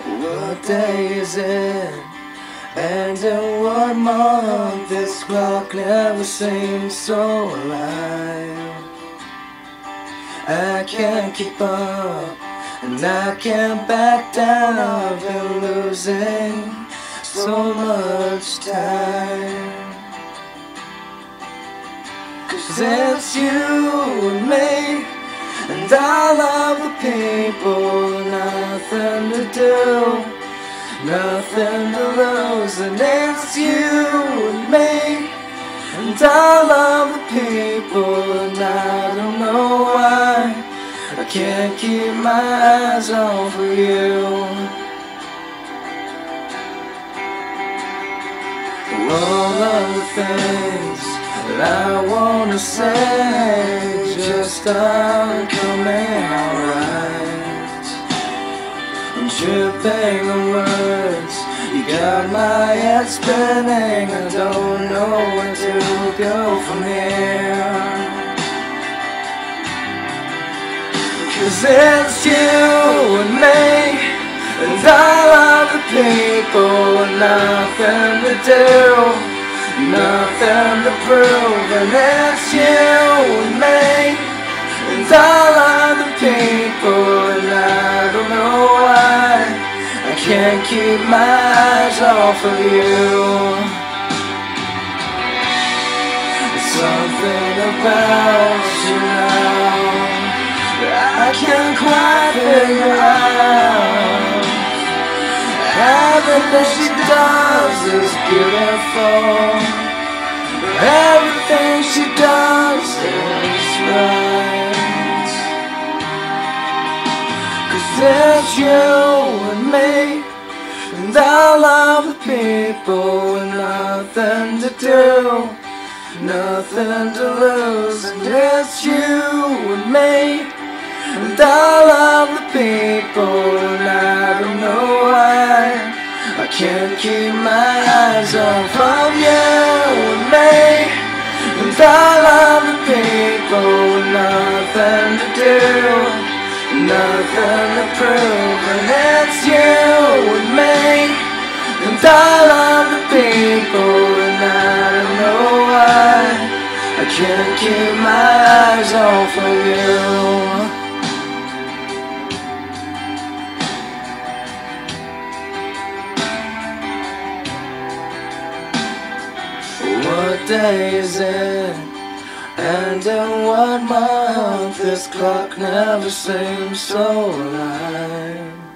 What day is it? And in what month? This clock never seems so alive. I can't keep up, and I can't back down. I've been losing so much time. 'Cause it's you and me, and all of the people, nothing to do, nothing to lose. And it's you and me, and all of the people, and I don't know why I can't keep my eyes off of you. All of the things that I wanna say just aren't coming alright. I'm tripping on words, you got my head spinning. I don't know where to go from here. 'Cause it's you and me, and all of the people, nothing to do, nothing to prove. And it's you and me, and all of the people, and I don't know why I can't keep my eyes off of you. There's something about you now that I can't quite figure out. Everything she does is beautiful, everything she does is right. 'Cause it's you and me, and all of the people, with nothing to do, nothing to lose. And it's you and me, and all of the people, and I don't know why I can't keep my eyes off of you and me, and all of the people, with nothing to do, nothing to prove. And it's you and me, and all of the people, and I don't know why I can't keep my eyes off of you. What day is it? And in what month? This clock never seems so alive.